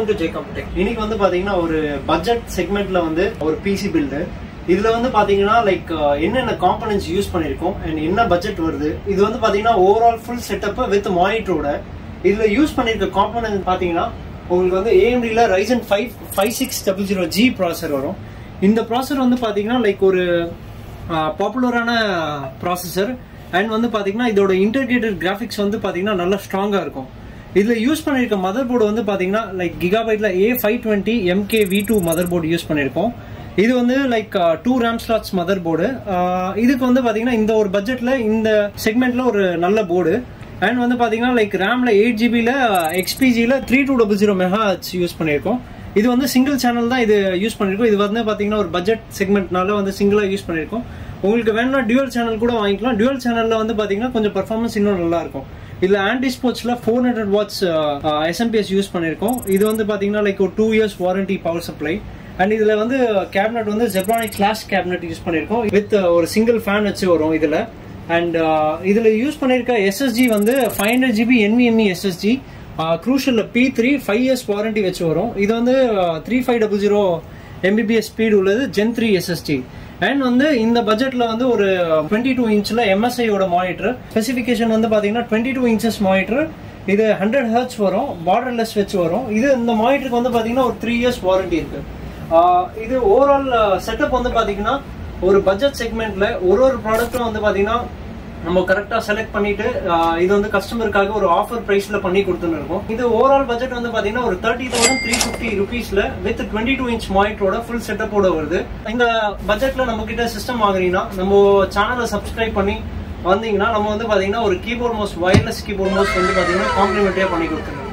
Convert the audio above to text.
Welcome to ஜேகம் tech. இன்னைக்கு வந்து பாத்தீங்கன்னா ஒரு பட்ஜெட் செக்மெண்ட்ல வந்து ஒரு பிசி பில்டு. இதுல வந்து பாத்தீங்கன்னா லைக் என்னென்ன காம்பனன்ட்ஸ் யூஸ் பண்ணிருக்கோம் அண்ட் என்ன பட்ஜெட் வருது. இது வந்து பாத்தீங்கன்னா ஓவரால் ஃபுல் செட்டப் வித் மானிட்டரோட. இதுல யூஸ் பண்ணிருக்க காம்பனன்ட் பாத்தீங்கன்னா உங்களுக்கு வந்து AMDல RYZEN 5600G ப்ராசஸர் வரும். இந்த ப்ராசஸர் வந்து பாத்தீங்கன்னா லைக் ஒரு பாப்புலரான ப்ராசஸர் அண்ட் வந்து பாத்தீங்கன்னா இதோட இன்டகிரேட்டட் கிராஃபிக்ஸ் வந்து பாத்தீங்கன்னா நல்லா ஸ்ட்ராங்கா இருக்கும். இதுல யூஸ் பண்ணிருக்க மதர் போர்டு வந்து பாத்தீங்கன்னா லைக் கிகாபைட்ல A520 MKV2 mother board use பண்ணிருக்கோம். இது வந்து like 2 RAM slots mother board. இதுக்கு வந்து பாத்தீங்கன்னா இந்த ஒரு பட்ஜெட்ல இந்த செக்மெண்ட்ல ஒரு நல்ல போர்டு. அண்ட் வந்து பாத்தீங்கன்னா லைக் ரேம்ல 8GB XPGல 3200 MHz யூஸ் பண்ணிருக்கோம். இது வந்து சிங்கிள் சேனல் தான் இது யூஸ் பண்ணிருக்கோம். இது வந்து பாத்தீங்கன்னா ஒரு பட்ஜெட் செக்மெண்ட்னால வந்து சிங்கிளா யூஸ் பண்ணிருக்கோம். உங்களுக்கு வேணும்னா டியூவல் சேனல் கூட வாங்கிக்கலாம். டியூவல் சேனல்ல வந்து பாத்தீங்கன்னா கொஞ்சம் பெர்ஃபார்மன்ஸ் இன்னும் நல்லா இருக்கும். இதுல ஆன்டி ஸ்போர்ட்ஸ்ல 400 watts SMPS யூஸ் பண்ணிருக்கோம். இது வந்து பாத்தீங்கன்னா லைக் ஒரு 2 years warranty power supply. And இதுல வந்து கேபினட் வந்து ஜெப்ரானிக் ஸ்லாஷ் கேபினட் யூஸ் பண்ணிருக்கோம் வித் ஒரு சிங்கிள் ஃபேன் வச்சு வரும் இதுல. அண்ட் இதுல யூஸ் பண்ணிருக்க SSG வந்து 500GB NVMe SSG. Crucial P3 5 years warranty வச்சு வரும். இது வந்து 3500 Mbps ஸ்பீட் உள்ளது Gen 3 SSD. அண்ட் வந்து இந்த பட்ஜெட்ல வந்து ஒரு 22 inchல MSI ஓட மானிட்டர். ஸ்பெசிபிகேஷன் வந்து பாத்தீங்கன்னா 22 inches மானிட்டர். இது 100 Hz வரும், பார்டர்லெஸ் வச்சு வரும். இது இந்த மானிட்டருக்கு வந்து பாத்தீங்கன்னா ஒரு 3 years வாரண்டி இருக்கு. இது ஓவரால் செட்டப் வந்து பாத்தீங்கன்னா ஒரு பட்ஜெட் செக்மெண்ட்ல ஒரு ப்ராடக்ட்டும் வந்து பாத்தீங்கன்னா நம்ம கரெக்டா செலக்ட் பண்ணிட்டு இது வந்து கஸ்டமருக்காக ஒரு ஆஃபர் பிரைஸ்ல பண்ணி கொடுத்துன்னு இருக்கோம். இது ஓவரால் பட்ஜெட் வந்து பாத்தீங்கன்னா ஒரு 30,350 rupeesல வித் 22 inch மானிட்டரோட ஃபுல் செட்டப்போட வருது. இந்த பட்ஜெட்ல நம்ம கிட்ட சிஸ்டம் வாங்குறீங்கன்னா நம்ம சேனலை சப்ஸ்கிரைப் பண்ணி வந்தீங்கன்னா நம்ம வந்து பாத்தீங்கன்னா ஒரு keyboard mouse, wireless keyboard mouse வந்து பாத்தீங்கன்னா காம்ப்ளிமெண்டரியா பண்ணி கொடுத்துருவோம்.